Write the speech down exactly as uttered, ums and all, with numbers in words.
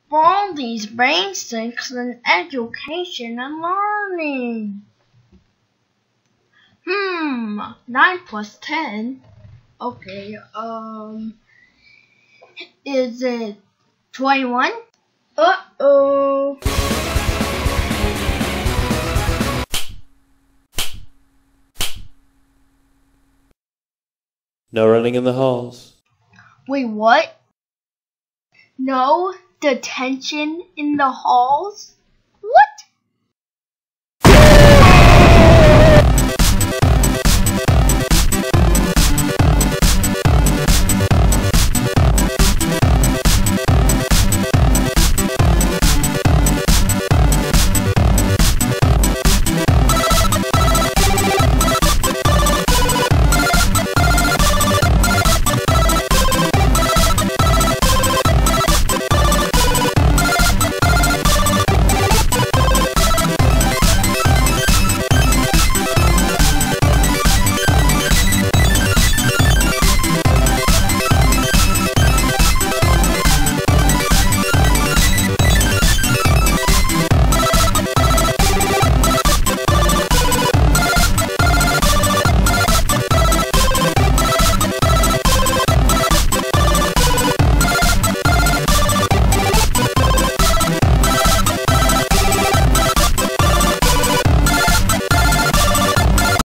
Baldi's basics in education and learning. Hmm, nine plus ten. Okay, um, is it twenty-one? Uh-oh. No running in the halls. Wait, what? No detention in the halls? What